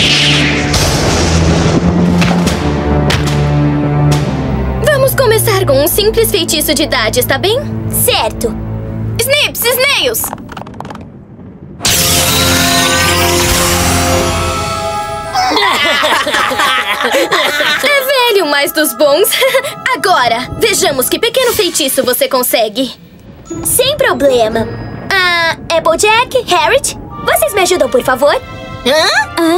Vamos começar com um simples feitiço de idades, tá bem? Certo. Snips, Snails! É velho, mas dos bons. Agora, vejamos que pequeno feitiço você consegue. Sem problema. Applejack, Harriet, vocês me ajudam, por favor? Hã?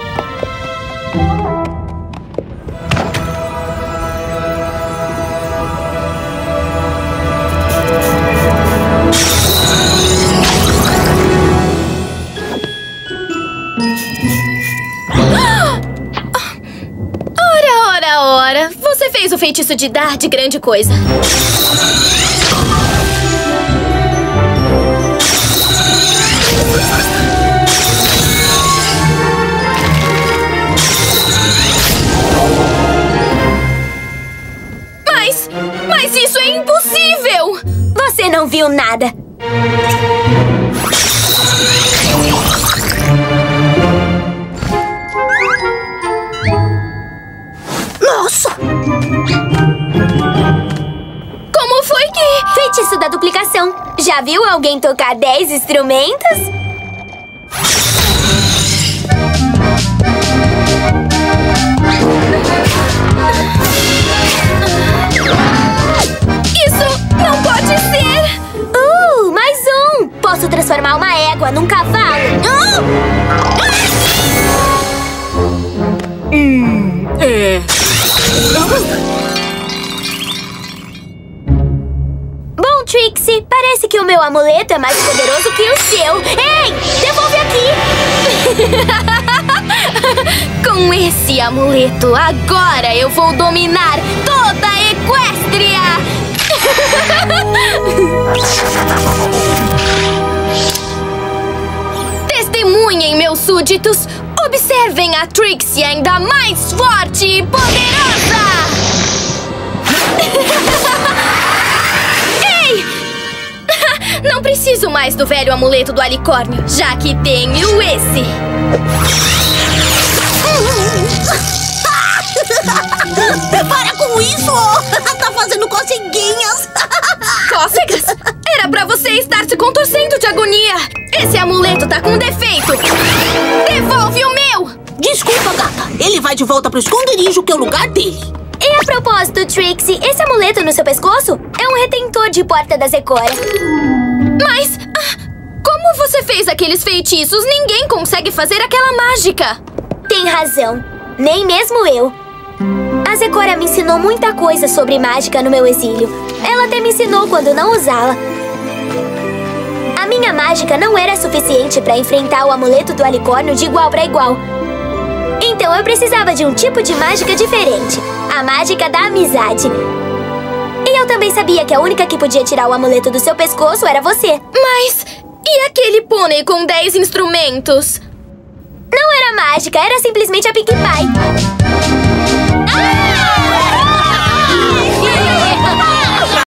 Ora, você fez o feitiço de dar de grande coisa. Mas isso é impossível! Você não viu nada. Nossa! Como foi que... Feitiço da duplicação. Já viu alguém tocar 10 instrumentos? Isso não pode ser! Mais um! Posso transformar uma égua num cavalo. Bom, Trixie, parece que o meu amuleto é mais poderoso que o seu. Ei, devolve aqui! Com esse amuleto, agora eu vou dominar toda a Equestria! Testemunhem, meus súditos! Observem a Trixie ainda mais forte e poderosa! Ei! Não preciso mais do velho amuleto do alicórnio, já que tenho esse! Para com isso! Tá fazendo coceguinhas! Cócegas? Era pra você estar se contorcendo de agonia! Esse amuleto tá com defeito! Devolve o meu! Desculpa, gata. Ele vai de volta pro esconderijo, que é o lugar dele. E a propósito, Trixie, esse amuleto no seu pescoço é um retentor de porta da Zecora. Mas... como você fez aqueles feitiços? Ninguém consegue fazer aquela mágica! Tem razão. Nem mesmo eu. A Zecora me ensinou muita coisa sobre mágica no meu exílio. Ela até me ensinou quando não usá-la. A minha mágica não era suficiente para enfrentar o amuleto do alicórnio de igual para igual. Então eu precisava de um tipo de mágica diferente. A mágica da amizade. E eu também sabia que a única que podia tirar o amuleto do seu pescoço era você. Mas... e aquele pônei com 10 instrumentos? Não era mágica, era simplesmente a Pinkie Pie.